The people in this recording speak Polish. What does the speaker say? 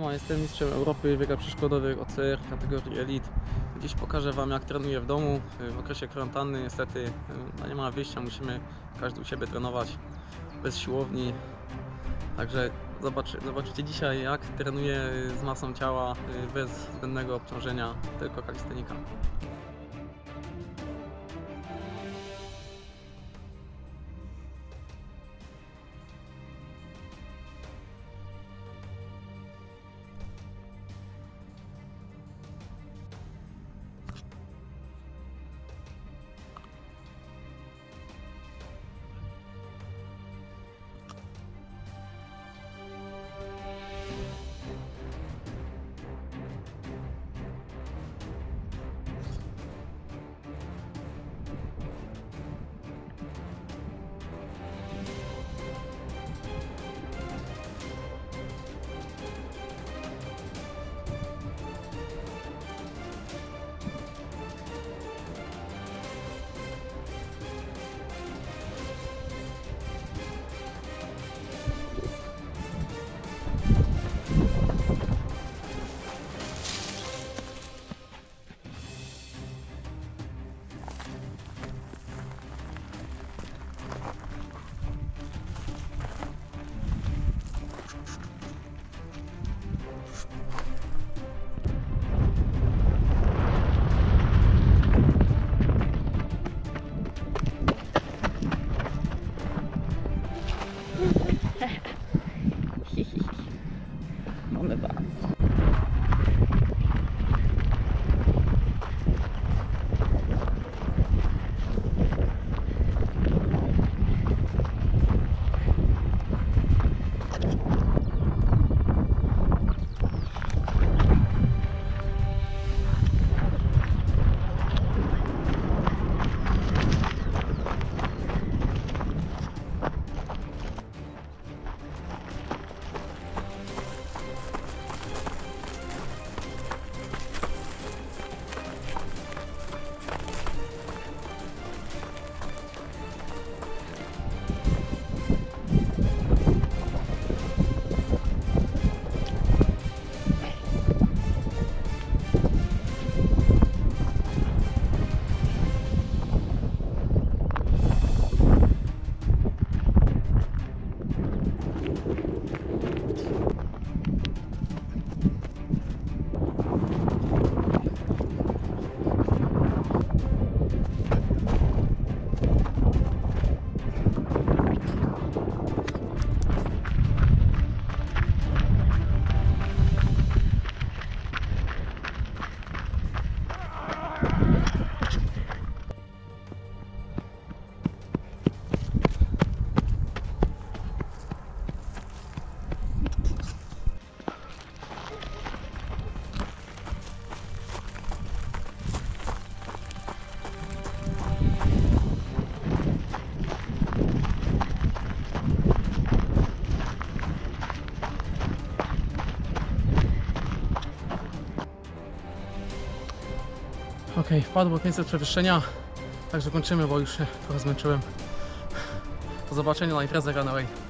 Siema, jestem mistrzem Europy biegach przeszkodowych OCR w kategorii Elite. Dziś pokażę Wam, jak trenuję w domu w okresie kwarantanny. Niestety nie ma wyjścia, musimy każdy u siebie trenować bez siłowni. Także zobaczycie dzisiaj, jak trenuję z masą ciała bez zbędnego obciążenia, tylko kalistenika. Mamy was. Ok, wpadło 500 przewyższenia, także kończymy, bo już się trochę zmęczyłem. Do zobaczenia na imprezę Runaway.